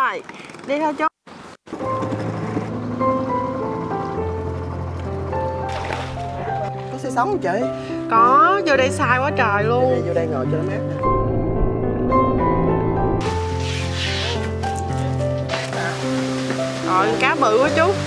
Rồi, đi theo chú. Có xe sống không chị? Có, vô đây sai quá trời luôn. Vô đây ngồi cho nó mát nè. Rồi, cá bự quá chú.